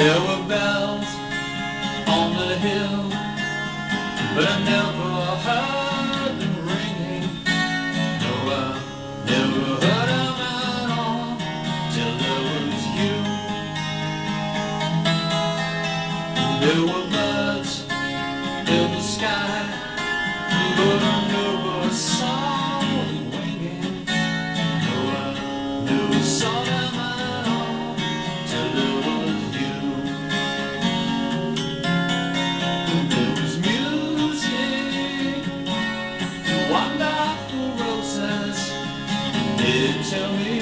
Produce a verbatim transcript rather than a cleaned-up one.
There were bells on the hill, but I never heard them ringing. No, I never heard them at all till there was you. There were birds in the sky, but I never saw them winging. No, I never saw them at all till there was you. There was music, wonderful roses. They tell me